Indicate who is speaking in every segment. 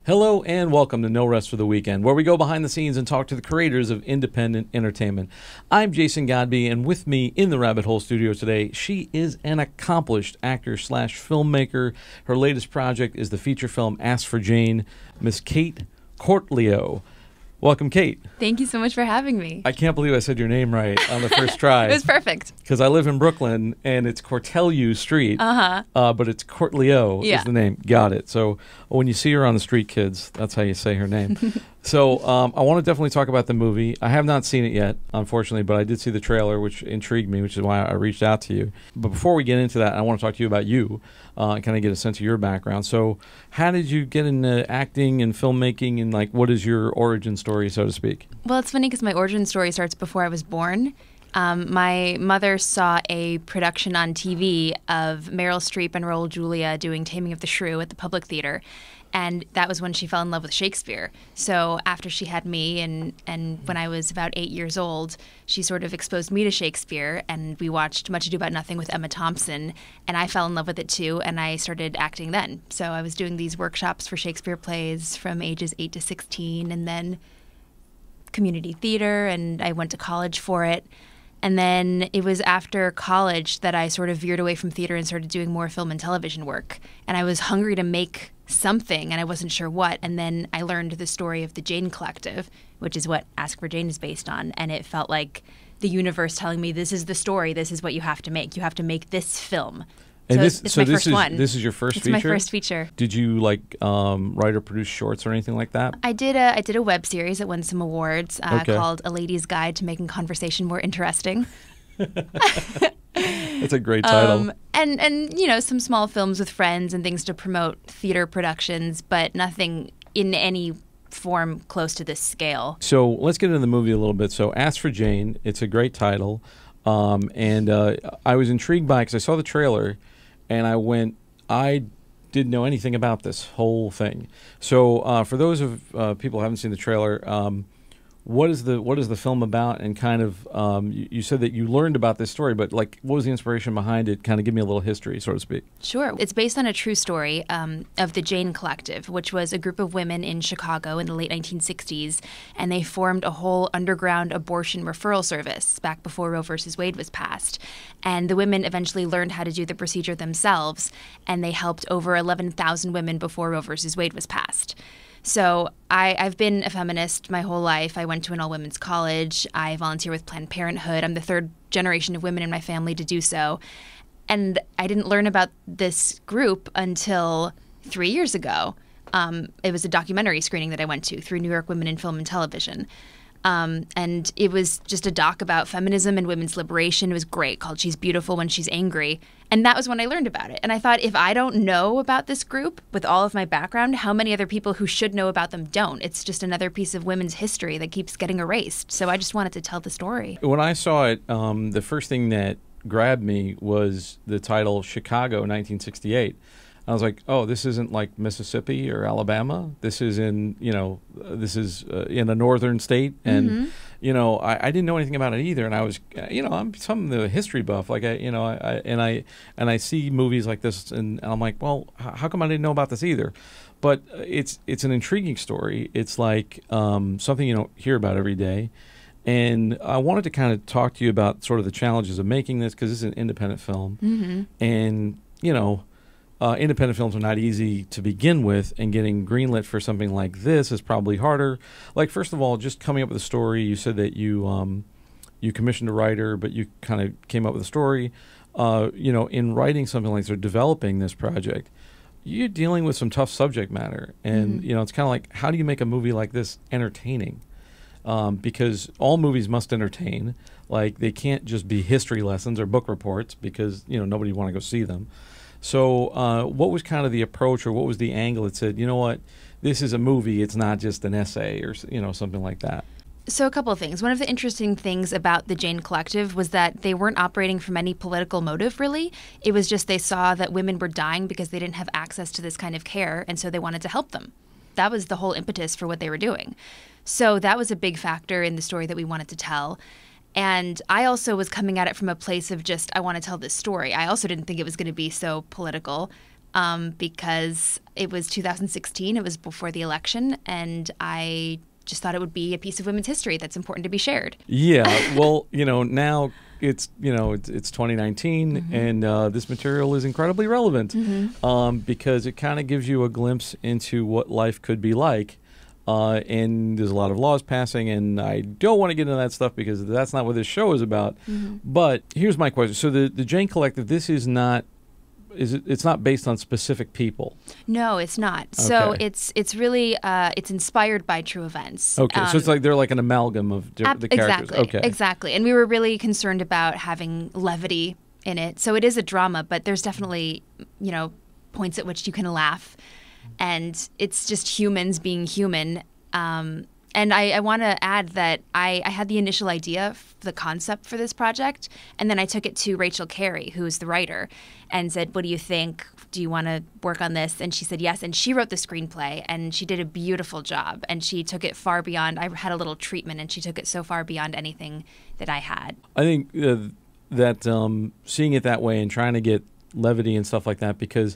Speaker 1: Hello and welcome to No Rest for the Weekend, where we go behind the scenes and talk to the creators of independent entertainment. I'm Jason Godbey, and with me in the Rabbit Hole studio today, she is an accomplished actor/filmmaker. Her latest project is the feature film Ask for Jane, Miss Cait Cortelyou. Welcome, Cait.
Speaker 2: Thank you so much for having me.
Speaker 1: I can't believe I said your name right on the first try.
Speaker 2: It was perfect.
Speaker 1: Because I live in Brooklyn, and it's Cortelyou Street, but it's Cortelyou is the name. Got it. So when you see her on the street, kids, that's how you say her name. So I want to definitely talk about the movie. I have not seen it yet, unfortunately, but I did see the trailer, which intrigued me, which is why I reached out to you. But before we get into that, I want to talk to you about you and kind of get a sense of your background. So how did you get into acting and filmmaking, and like what is your origin story, so to speak?
Speaker 2: Well, it's funny because my origin story starts before I was born. My mother saw a production on TV of Meryl Streep and Raul Julia doing Taming of the Shrew at the Public Theater. And that was when she fell in love with Shakespeare. So after she had me and when I was about 8 years old, she sort of exposed me to Shakespeare, and we watched Much Ado About Nothing with Emma Thompson, and I fell in love with it too, and I started acting then. So I was doing these workshops for Shakespeare plays from ages 8 to 16, and then community theater, and I went to college for it. And then it was after college that I sort of veered away from theater and started doing more film and television work. And I was hungry to make something, and I wasn't sure what. And then I learned the story of the Jane Collective, which is what Ask for Jane is based on. And it felt like the universe telling me, this is the story, this is what you have to make. You have to make this film.
Speaker 1: And
Speaker 2: so it's my first one.
Speaker 1: This is your first feature?
Speaker 2: It's my first feature.
Speaker 1: Did you write or produce shorts or anything like that?
Speaker 2: I did a web series that won some awards called A Lady's Guide to Making Conversation More Interesting.
Speaker 1: That's a great title.
Speaker 2: And you know, some small films with friends and things to promote theater productions, but nothing in any form close to this scale.
Speaker 1: So let's get into the movie a little bit. So Ask for Jane, it's a great title. And I was intrigued by it because I saw the trailer, and I didn't know anything about this whole thing. So for those of people who haven't seen the trailer, what is the film about? And kind of you said that you learned about this story, but like what was the inspiration behind it? Kind of give me a little history, so to speak.
Speaker 2: Sure. It's based on a true story of the Jane Collective, which was a group of women in Chicago in the late 1960s, and they formed a whole underground abortion referral service back before Roe versus Wade was passed. And the women eventually learned how to do the procedure themselves, and they helped over 11,000 women before Roe versus Wade was passed. So I've been a feminist my whole life. I went to an all-women's college. I volunteer with Planned Parenthood. I'm the third generation of women in my family to do so. And I didn't learn about this group until 3 years ago. It was a documentary screening that I went to through New York Women in Film and Television. And it was just a doc about feminism and women's liberation. It was great, called She's Beautiful When She's Angry. And that was when I learned about it. And I thought, if I don't know about this group with all of my background, how many other people who should know about them don't? It's just another piece of women's history that keeps getting erased. So I just wanted to tell the story.
Speaker 1: When I saw it, the first thing that grabbed me was the title Chicago 1968. I was like, oh, this isn't like Mississippi or Alabama. This is in, in a northern state. And, I didn't know anything about it either. And I was, I'm some of the history buff. Like, I see movies like this and I'm like, well, how come I didn't know about this either? But it's an intriguing story. It's like something you don't hear about every day. And I wanted to kind of talk to you about sort of the challenges of making this, because this is an independent film. And, independent films are not easy to begin with, and getting greenlit for something like this is probably harder. Like, first of all, just coming up with a story. You said that you commissioned a writer, but you kind of came up with a story. In writing something like this or developing this project, you're dealing with some tough subject matter. And, it's kind of like, how do you make a movie like this entertaining? Because all movies must entertain. Like, they can't just be history lessons or book reports, because, nobody want to go see them. So what was kind of the approach, or what was the angle that said, you know what, this is a movie, it's not just an essay, or something like that?
Speaker 2: So a couple of things. One of the interesting things about the Jane Collective was that they weren't operating from any political motive, really. It was just they saw that women were dying because they didn't have access to this kind of care, and so they wanted to help them. That was the whole impetus for what they were doing. So that was a big factor in the story that we wanted to tell. And I also was coming at it from a place of just, I want to tell this story. I also didn't think it was going to be so political. because it was 2016. It was before the election, and I just thought it would be a piece of women's history that's important to be shared.
Speaker 1: Yeah, well, now it's 2019, and this material is incredibly relevant because it kind of gives you a glimpse into what life could be like. And there's a lot of laws passing, and I don't want to get into that stuff because that's not what this show is about. But here's my question. So the Jane Collective, this is not... it's not based on specific people?
Speaker 2: No, it's not.
Speaker 1: Okay.
Speaker 2: So it's really it's inspired by true events.
Speaker 1: Okay, so it's like they're like an amalgam of the characters.
Speaker 2: Exactly.
Speaker 1: Okay,
Speaker 2: exactly. And we were really concerned about having levity in it. So it is a drama, but there's definitely points at which you can laugh, and it's just humans being human. And I want to add that I had the initial idea, the concept for this project, and then I took it to Rachel Carey, who's the writer, and said, what do you think? Do you want to work on this? And she said yes, and she wrote the screenplay, and she did a beautiful job, and she took it far beyond. I had a little treatment, and she took it so far beyond anything that I had.
Speaker 1: I think that seeing it that way and trying to get levity and stuff like that, because,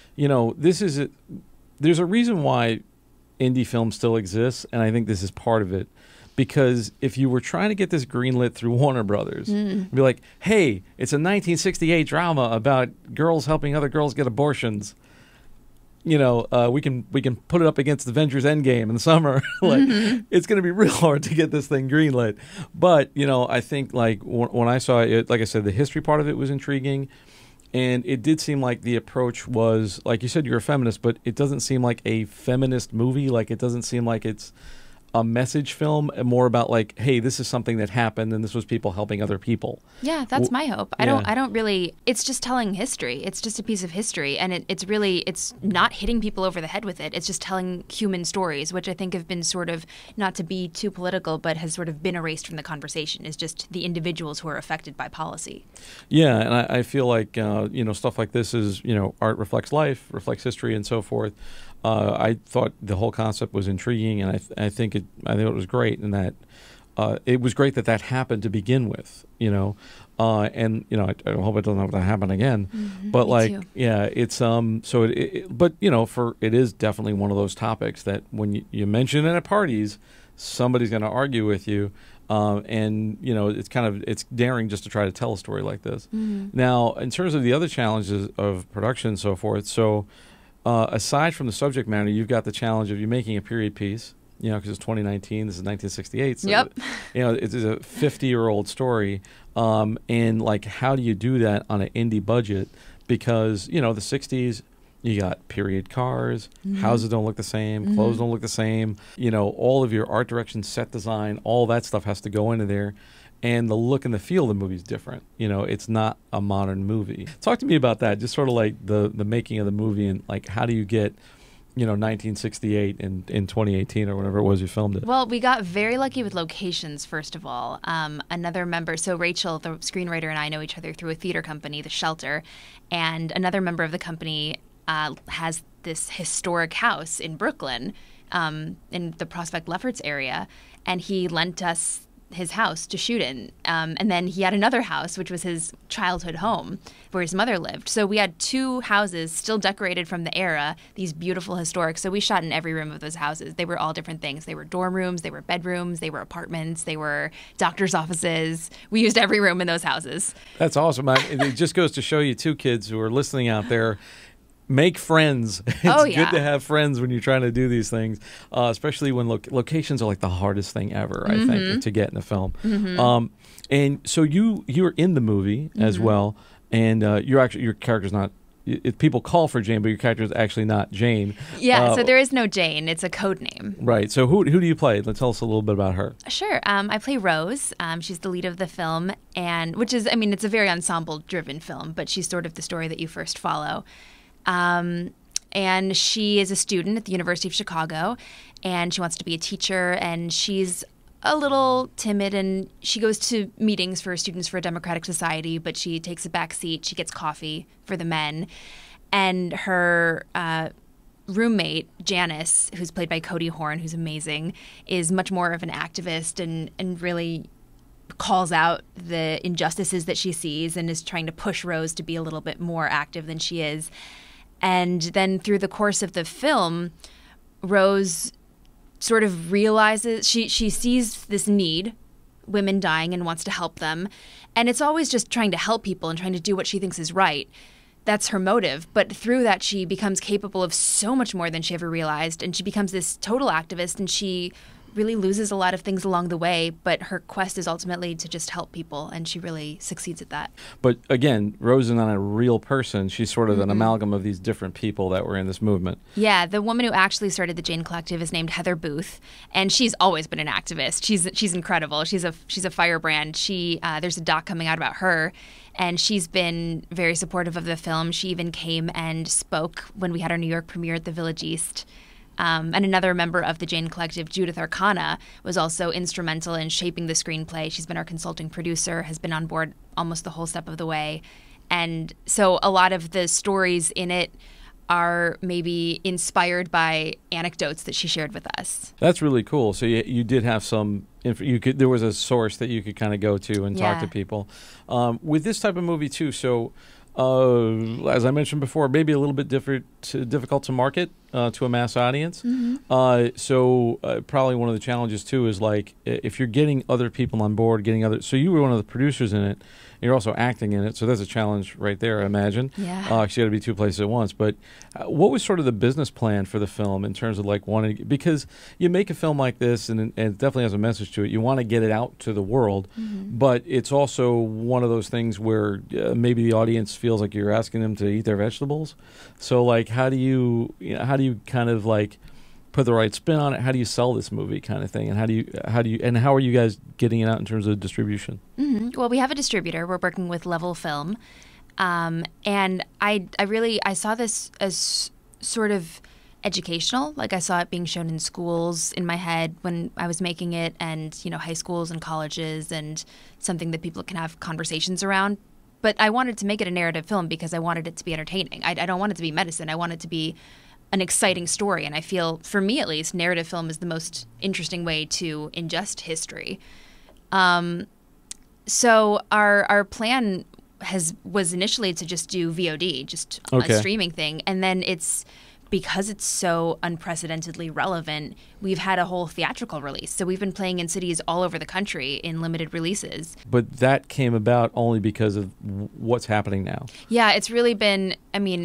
Speaker 1: there's a reason why indie film still exists, and I think this is part of it. Because if you were trying to get this greenlit through Warner Brothers, be like, hey, it's a 1968 drama about girls helping other girls get abortions. We can put it up against Avengers Endgame in the summer. It's going to be real hard to get this thing greenlit. But, I think when I saw it, like I said, the history part of it was intriguing. And it did seem like the approach was, like you said, you're a feminist, but it doesn't seem like a feminist movie. Like, it doesn't seem like it's a message film, and more about like, hey, this is something that happened, and this was people helping other people.
Speaker 2: Yeah, that's my hope. I don't really. It's just telling history. It's just a piece of history, and it's not hitting people over the head with it. It's just telling human stories, which I think have been sort of, not to be too political, but has sort of been erased from the conversation. Is just the individuals who are affected by policy.
Speaker 1: Yeah, and I feel like stuff like this is art reflects life, reflects history, and so forth. I thought the whole concept was intriguing, and I think it was great, and that it was great that happened to begin with, and I hope it doesn't have to happen again. But it's so it is definitely one of those topics that when you mention it at parties, somebody's going to argue with you. And it's daring just to try to tell a story like this. Now, in terms of the other challenges of production and so forth, aside from the subject matter, you've got the challenge of you making a period piece, because it's 2019, this is 1968. So
Speaker 2: yep.
Speaker 1: It's a 50-year-old story. And like, how do you do that on an indie budget? Because, the 60s, you got period cars, houses don't look the same, clothes don't look the same. All of your art direction, set design, all that stuff has to go into there. And the look and the feel of the movie is different. It's not a modern movie. Talk to me about that, just sort of like the making of the movie, and like, how do you get 1968 in 2018 or whatever it was you filmed it?
Speaker 2: Well, we got very lucky with locations, first of all. Another member, so Rachel, the screenwriter, and I know each other through a theater company, The Shelter, and another member of the company has this historic house in Brooklyn, in the Prospect Lefferts area, and he lent us his house to shoot in. And then he had another house, which was his childhood home, where his mother lived. So we had two houses still decorated from the era, these beautiful historic. So we shot in every room of those houses. They were all different things. They were dorm rooms, they were bedrooms, they were apartments, they were doctor's offices. We used every room in those houses.
Speaker 1: That's awesome. It just goes to show you, too, kids who are listening out there, make friends. It's good to have friends when you're trying to do these things, especially when locations are like the hardest thing ever, I think, to get in a film. And so you were in the movie as well, and your character's not. People call for Jane, but your character is actually not Jane.
Speaker 2: Yeah, so there is no Jane. It's a code name.
Speaker 1: Right. So who do you play? Tell us a little bit about her.
Speaker 2: Sure. I play Rose. She's the lead of the film, and it's a very ensemble-driven film, but she's sort of the story that you first follow. And she is a student at the University of Chicago, and she wants to be a teacher, and she's a little timid, and she goes to meetings for Students for a Democratic Society, but she takes a back seat. She gets coffee for the men, and her roommate, Janice, who's played by Cody Horn, who's amazing, is much more of an activist and really calls out the injustices that she sees and is trying to push Rose to be a little bit more active than she is. And then through the course of the film, Rose sort of realizes she sees this need, women dying, and wants to help them. And it's always just trying to help people and trying to do what she thinks is right. That's her motive. But through that, she becomes capable of so much more than she ever realized. And she becomes this total activist, and she really loses a lot of things along the way, but her quest is ultimately to just help people, and she really succeeds at that.
Speaker 1: But again, Rose is not a real person. She's sort of an amalgam of these different people that were in this movement.
Speaker 2: Yeah, the woman who actually started the Jane Collective is named Heather Booth, and she's always been an activist. She's incredible. She's a firebrand. There's a doc coming out about her, and she's been very supportive of the film. She even came and spoke when we had our New York premiere at the Village East. And another member of the Jane Collective, Judith Arcana, was also instrumental in shaping the screenplay. She's been our consulting producer, has been on board almost the whole step of the way. And so a lot of the stories in it are maybe inspired by anecdotes that she shared with us.
Speaker 1: That's really cool. So you did have some there was a source that you could kind of go to and talk to people. With this type of movie too, so as I mentioned before, maybe a little bit difficult to market to a mass audience. So probably one of the challenges too is like if you're getting other people on board, so you were one of the producers in it, and you're also acting in it. So that's a challenge right there, I imagine.
Speaker 2: Yeah.
Speaker 1: 'Cause you got to be two places at once. But what was sort of the business plan for the film in terms of like wanting, because you make a film like this and it definitely has a message to it. You want to get it out to the world, but it's also one of those things where maybe the audience feels like you're asking them to eat their vegetables. So like, how do you kind of like put the right spin on it? How do you sell this movie, kind of thing? And how are you guys getting it out in terms of distribution?
Speaker 2: Well, we have a distributor. We're working with Level Film, and I saw this as sort of educational. Like I saw it being shown in schools in my head when I was making it, and high schools and colleges, and something that people can have conversations around. But I wanted to make it a narrative film because I wanted it to be entertaining. I don't want it to be medicine. I want it to be an exciting story. And I feel, for me at least, narrative film is the most interesting way to ingest history. So our plan was initially to just do VOD, just a streaming thing. And then because it's so unprecedentedly relevant, we've had a whole theatrical release. So we've been playing in cities all over the country in limited releases.
Speaker 1: But that came about only because of what's happening now. Yeah,
Speaker 2: it's really been,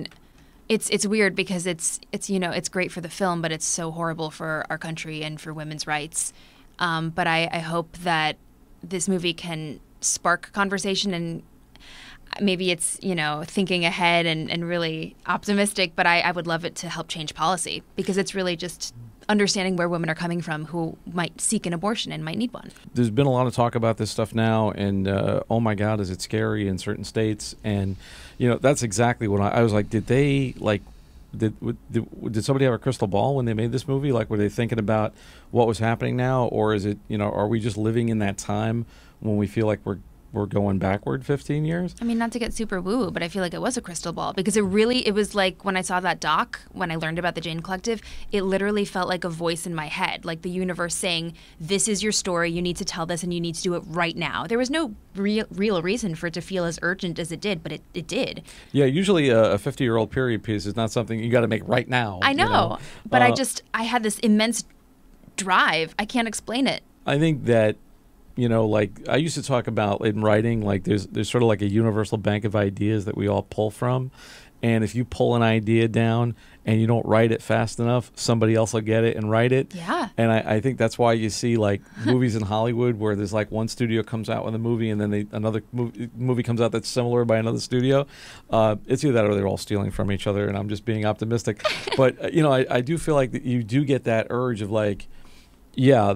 Speaker 2: it's weird because it's great for the film, but it's so horrible for our country and for women's rights. But I hope that this movie can spark conversation, and maybe it's, thinking ahead and really optimistic, but I would love it to help change policy, because it's really just understanding where women are coming from who might seek an abortion and might need one.
Speaker 1: There's been a lot of talk about this stuff now, and oh my God, is it scary in certain states? And that's exactly what I was like. Did they did somebody have a crystal ball when they made this movie? Like, were they thinking about what was happening now, or is it are we just living in that time when we feel like we're going backward 15 years?
Speaker 2: Not to get super woo, but I feel like it was a crystal ball, because it was like when I saw that doc, when I learned about the Jane Collective, it literally felt like a voice in my head, like the universe saying, this is your story, you need to tell this, and you need to do it right now. There was no real reason for it to feel as urgent as it did, but it did.
Speaker 1: Yeah, usually a 50-year-old period piece is not something you got to make right now.
Speaker 2: I know, but I had this immense drive. I can't explain it.
Speaker 1: I think that like I used to talk about in writing, like there's sort of like a universal bank of ideas that we all pull from. And if you pull an idea down and you don't write it fast enough, somebody else will get it and write it.
Speaker 2: Yeah.
Speaker 1: And I think that's why you see like movies in Hollywood where there's like one studio comes out with a movie and then another movie comes out that's similar by another studio. It's either that or they're all stealing from each other, and I'm just being optimistic. But, I do feel like that you do get that urge of like, yeah,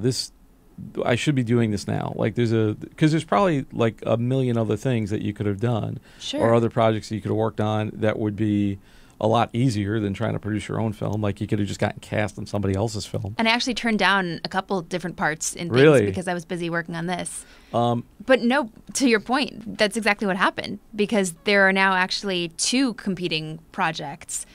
Speaker 1: I should be doing this now. Like because there's probably like a million other things that you could have done, or other projects that you could have worked on that would be a lot easier than trying to produce your own film. Like you could have just gotten cast on somebody else's film.
Speaker 2: And I actually turned down a couple different parts in things because I was busy working on this. But no, to your point, that's exactly what happened, because there are now actually two competing projects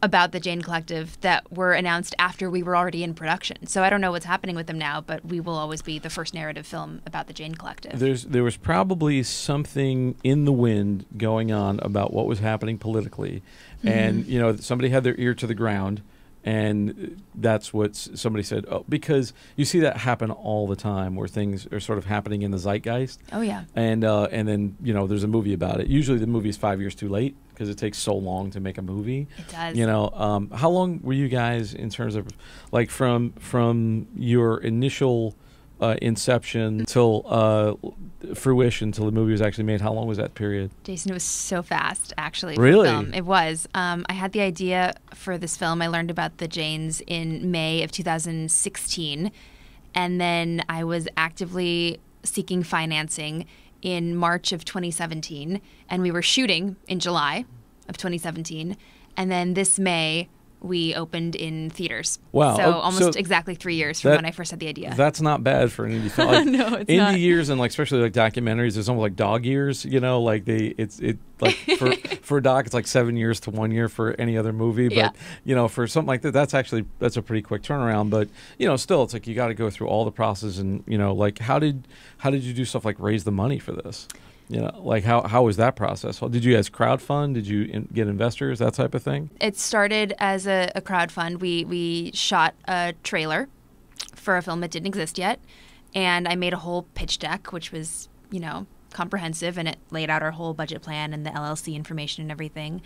Speaker 2: about the Jane Collective that were announced after we were already in production. So I don't know what's happening with them now, but we will always be the first narrative film about the Jane Collective.
Speaker 1: There was probably something in the wind going on about what was happening politically. And, you know, somebody had their ear to the ground. And that's what somebody said. Oh, because you see that happen all the time, where things are sort of happening in the zeitgeist.
Speaker 2: Oh yeah.
Speaker 1: And then, you know, there's a movie about it. Usually the movie is 5 years too late because it takes so long to make a movie.
Speaker 2: It does.
Speaker 1: You know, how long were you guys in terms of, like, from your initial inception till fruition, till the movie was actually made? How long was that period?
Speaker 2: Jason, it was so fast, actually.
Speaker 1: Really?
Speaker 2: For film. It was. I had the idea for this film. I learned about the Janes in May of 2016, and then I was actively seeking financing in March of 2017, and we were shooting in July of 2017, and then this May we opened in theaters.
Speaker 1: Wow.
Speaker 2: So almost exactly 3 years from when I first had the idea.
Speaker 1: That's not bad for an indie film. Like,
Speaker 2: no, it's
Speaker 1: indie
Speaker 2: not.
Speaker 1: years, and like especially like documentaries, there's almost like dog years, you know, like like for a doc it's like 7 years to 1 year for any other movie. But
Speaker 2: yeah.
Speaker 1: you know, for something like that, that's a pretty quick turnaround. But you know, still it's like you got to go through all the process. And you know, like how did you do stuff like raise the money for this? You know, like how was that process? Did you guys crowdfund? Did you get investors, that type of thing?
Speaker 2: It started as a crowdfund. We shot a trailer for a film that didn't exist yet, and I made a whole pitch deck, which was, you know, comprehensive, and it laid out our whole budget plan and the LLC information and everything.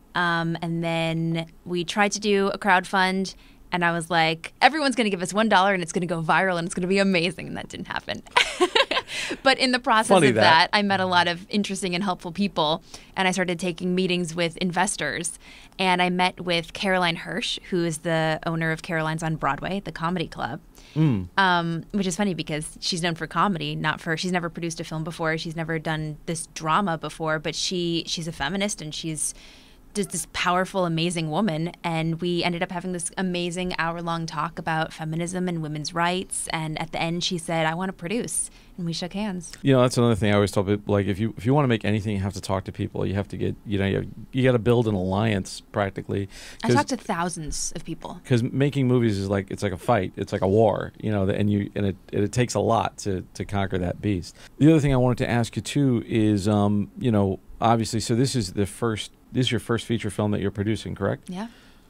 Speaker 2: And then we tried to do a crowdfund, and I was like, everyone's going to give us $1 and it's going to go viral and it's going to be amazing, and that didn't happen. But in the process of that, I met a lot of interesting and helpful people, and I started taking meetings with investors. And I met with Caroline Hirsch, who is the owner of Caroline's on Broadway, the comedy club, which is funny because she's known for comedy, she's never produced a film before. She's never done this drama before, but she's a feminist, and she's just this powerful, amazing woman. And we ended up having this amazing hour-long talk about feminism and women's rights. And at the end, she said, I want to produce. And we shook hands.
Speaker 1: You know, that's another thing I always tell people. Like, if you want to make anything, you have to talk to people. You have to get, you know, you got to build an alliance practically.
Speaker 2: I talked to thousands of people.
Speaker 1: Because making movies is like, it's like a fight. It's like a war, you know, and it takes a lot to conquer that beast. The other thing I wanted to ask you too is, you know, obviously, so this is your first feature film that you're producing, correct?
Speaker 2: Yeah.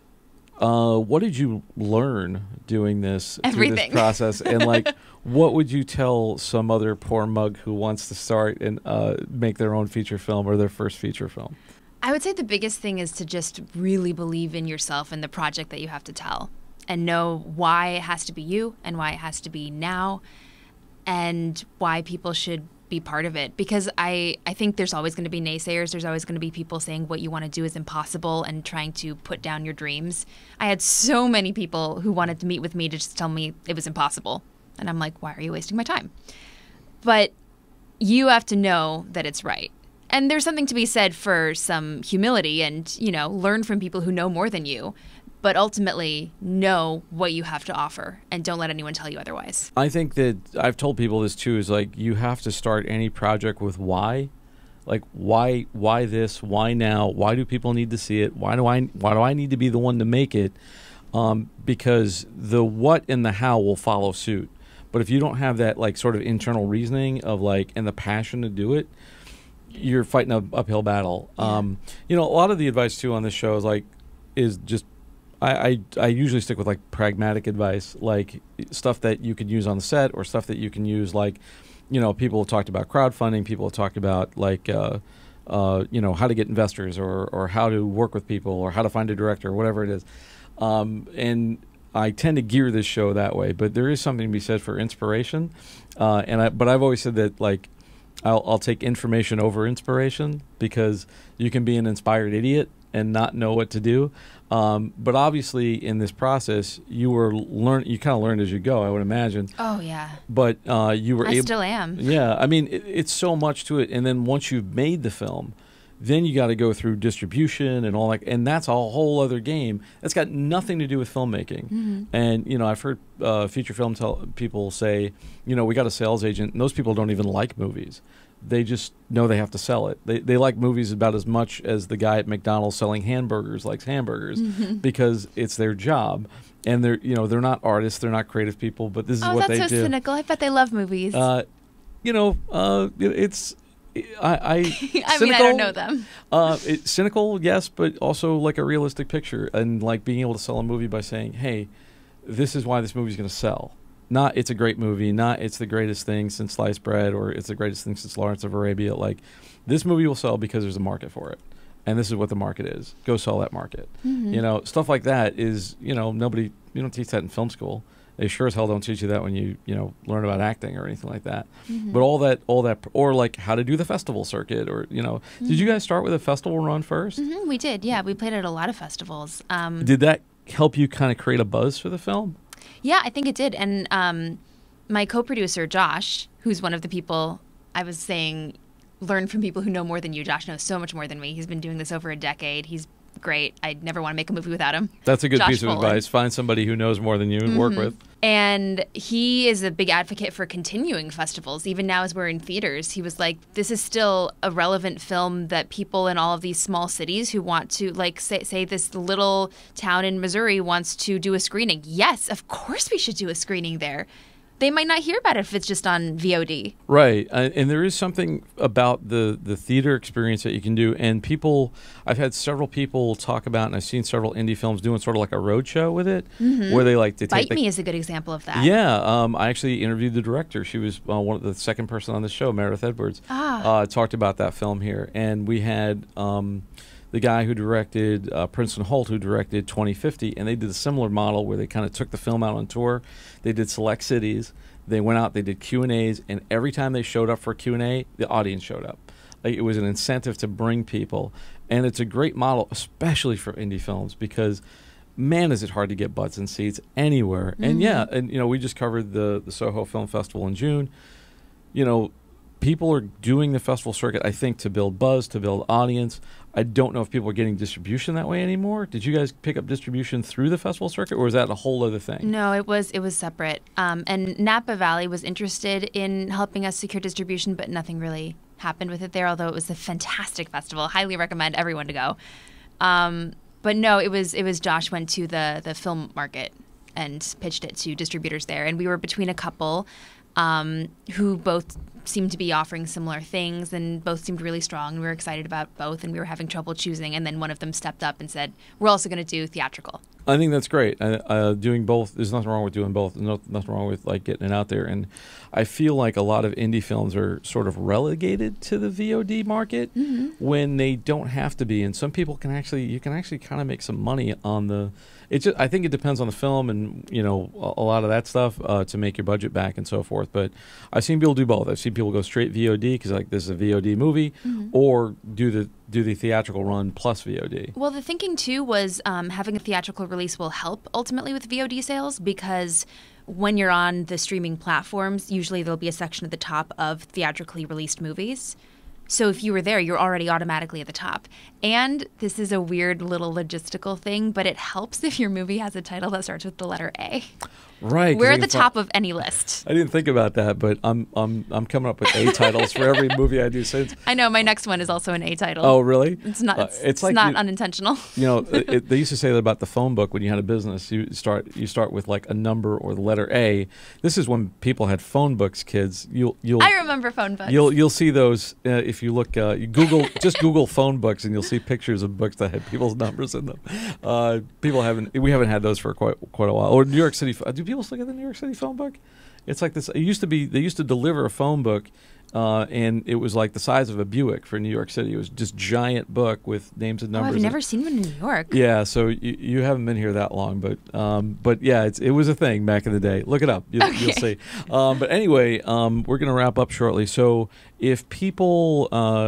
Speaker 1: What did you learn doing this
Speaker 2: Everything.
Speaker 1: through this process? And like, what would you tell some other poor mug who wants to start and make their own feature film or their first feature film?
Speaker 2: I would say the biggest thing is to just really believe in yourself and the project that you have to tell, and know why it has to be you and why it has to be now, and why people should be part of it. Because I think there's always going to be naysayers. There's always going to be people saying what you want to do is impossible and trying to put down your dreams. I had so many people who wanted to meet with me to just tell me it was impossible. And I'm like, why are you wasting my time? But you have to know that it's right. And there's something to be said for some humility and, you know, learn from people who know more than you. But ultimately, know what you have to offer, and don't let anyone tell you otherwise.
Speaker 1: I think that I've told people this too, is like, you have to start any project with why. Like, why this? Why now? Why do people need to see it? Why do I need to be the one to make it? Because the what and the how will follow suit. But if you don't have that, like, sort of internal reasoning of, like, and the passion to do it, you're fighting an uphill battle.
Speaker 2: Yeah.
Speaker 1: You know, a lot of the advice too on this show is just I usually stick with like pragmatic advice, like stuff that you could use on the set, or stuff that you can use, like, you know, people have talked about crowdfunding, people have talked about like you know, how to get investors, or how to work with people, or how to find a director, or whatever it is. And I tend to gear this show that way, but there is something to be said for inspiration. But I've always said that, like, I'll take information over inspiration, because you can be an inspired idiot and not know what to do. But obviously, in this process, you kind of learned as you go, I would imagine.
Speaker 2: Oh, yeah.
Speaker 1: But you were able...
Speaker 2: I still am.
Speaker 1: Yeah. I mean, it's so much to it. And then once you've made the film, then you got to go through distribution and all that. And that's a whole other game. That's got nothing to do with filmmaking. Mm-hmm. And, you know, I've heard feature film people say, you know, we got a sales agent, and those people don't even like movies. they just know they have to sell it. They like movies about as much as the guy at McDonald's selling hamburgers likes hamburgers because it's their job. And they're not artists, they're not creative people, but this is what they do.
Speaker 2: Oh, that's so cynical. I bet they love movies.
Speaker 1: It's I
Speaker 2: I
Speaker 1: cynical,
Speaker 2: mean, I don't know them.
Speaker 1: It's cynical, yes, but also like a realistic picture, and like being able to sell a movie by saying, "Hey, this is why this movie's going to sell." Not it's a great movie, not it's the greatest thing since sliced bread, or it's the greatest thing since Lawrence of Arabia. Like, this movie will sell because there's a market for it, and this is what the market is. Go sell that market. Stuff like that is nobody. You don't teach that in film school. They sure as hell don't teach you that when you learn about acting or anything like that. But all that, or like how to do the festival circuit, or did you guys start with a festival run first?
Speaker 2: We did, yeah. We played at a lot of festivals.
Speaker 1: Did that help you kind of create a buzz for the film?
Speaker 2: Yeah, I think it did. And my co-producer Josh, who's one of the people I was saying, learn from people who know more than you. Josh knows so much more than me. He's been doing this over a decade. He's great. I'd never want to make a movie without him.
Speaker 1: That's a good
Speaker 2: Josh
Speaker 1: piece of
Speaker 2: Foley.
Speaker 1: advice. Find somebody who knows more than you and work with.
Speaker 2: And he is a big advocate for continuing festivals. Even now as we're in theaters, he was like, this is still a relevant film that people in all of these small cities who want to, like, say this little town in Missouri wants to do a screening. Yes, of course we should do a screening there. They might not hear about it if it's just on VOD.
Speaker 1: Right. And there is something about the theater experience that you can do. And I've had several people talk about, and I've seen several indie films doing sort of like a road show with it, where they like to take
Speaker 2: Bite Me is a good example of that.
Speaker 1: Yeah. I actually interviewed the director. She was one of the second person on the show, Meredith Edwards. Talked about that film here. And we had the guy who directed Princeton Holt, who directed 2050, and they did a similar model where they kind of took the film out on tour. They did select cities. They went out, they did Q&As, and every time they showed up for a Q&A, the audience showed up. Like, it was an incentive to bring people. And it's a great model, especially for indie films, because, man, is it hard to get butts and seats anywhere. And, we just covered the Soho Film Festival in June. People are doing the festival circuit, I think, to build buzz, to build audience. I don't know if people are getting distribution that way anymore. Did you guys pick up distribution through the festival circuit, or is that a whole other thing?
Speaker 2: No, it was separate. And Napa Valley was interested in helping us secure distribution, but nothing really happened with it there, although it was a fantastic festival. Highly recommend everyone to go. But no, it was Josh went to the film market and pitched it to distributors there. And we were between a couple who both seemed to be offering similar things, and both seemed really strong. We were excited about both, and we were having trouble choosing. And then one of them stepped up and said, "We're also going to do theatrical."
Speaker 1: I think that's great. Doing both, there's nothing wrong with doing both. There's nothing wrong with like getting it out there. And I feel like a lot of indie films are sort of relegated to the VOD market when they don't have to be. And some people can actually kind of make some money on the. I think it depends on the film and a lot of that stuff to make your budget back and so forth. But I've seen people do both. I've seen people go straight VOD because like this is a VOD movie, or do the theatrical run plus VOD.
Speaker 2: Well, the thinking too was having a theatrical release will help ultimately with VOD sales, because when you're on the streaming platforms, usually there'll be a section at the top of theatrically released movies. So if you were there, you're already automatically at the top. And this is a weird little logistical thing, but it helps if your movie has a title that starts with the letter A.
Speaker 1: Right.
Speaker 2: We're at the top of any list.
Speaker 1: I didn't think about that, but I'm coming up with A titles for every movie I do since.
Speaker 2: I know my next one is also an A title.
Speaker 1: Oh, really?
Speaker 2: It's not. It's like not unintentional.
Speaker 1: They used to say that about the phone book when you had a business. You start with like a number or the letter A. This is when people had phone books, kids.
Speaker 2: I remember phone books.
Speaker 1: You'll see those if you look. You Google phone books, and you'll see pictures of books that had people's numbers in them. We haven't had those for quite a while. Or New York City. Do people still get the New York City phone book? It's like this. It used to be. They used to deliver a phone book, and it was like the size of a Buick for New York City. It was just giant book with names and numbers.
Speaker 2: I've never seen one in New York.
Speaker 1: Yeah, so you haven't been here that long, but yeah, it was a thing back in the day. Look it up. You'll see. But anyway, we're going to wrap up shortly. So if people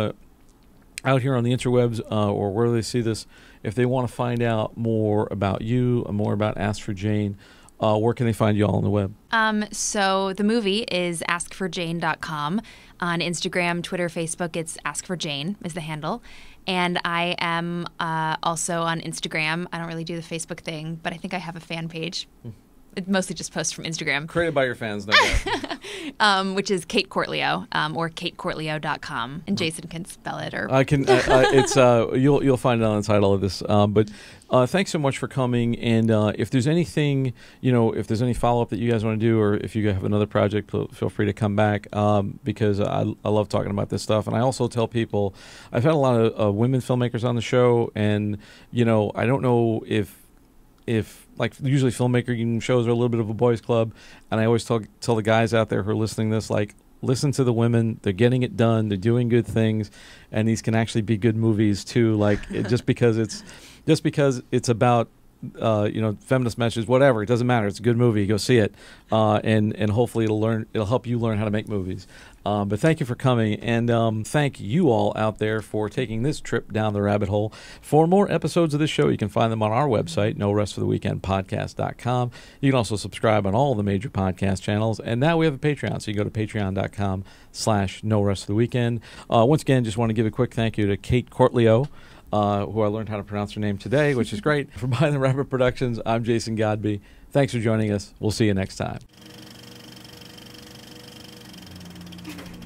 Speaker 1: out here on the interwebs or where they see this, if they want to find out more about you, more about Ask for Jane, where can they find you all on the web?
Speaker 2: So the movie is askforjane.com. On Instagram, Twitter, Facebook, it's askforjane is the handle. And I am also on Instagram. I don't really do the Facebook thing, but I think I have a fan page. It mostly just posts from Instagram.
Speaker 1: Created by your fans, no doubt.
Speaker 2: Which is Cait Cortelyou, or CaitCorleyou.com, and Jason can spell it. Or
Speaker 1: I can. It's you'll find it on the title of this. But thanks so much for coming. And if there's anything, if there's any follow up that you guys want to do, or if you have another project, feel free to come back because I love talking about this stuff. And I also tell people I've had a lot of women filmmakers on the show, and I don't know if like usually filmmaking shows are a little bit of a boys club, and I always tell the guys out there who are listening to this, like, listen to the women. They're getting it done. They're doing good things, and these can actually be good movies too. Like just because it's about feminist messages, whatever, it doesn't matter. It's a good movie. Go see it, and hopefully it'll help you learn how to make movies. But thank you for coming, and thank you all out there for taking this trip down the rabbit hole. For more episodes of this show, you can find them on our website, norestfortheweekendpodcast.com. You can also subscribe on all the major podcast channels, and now we have a Patreon, so you go to patreon.com/norestfortheweekend. Once again, just want to give a quick thank you to Cait Cortelyou, who I learned how to pronounce her name today, which is great. For Behind the Rabbit Productions, I'm Jason Godbey. Thanks for joining us. We'll see you next time.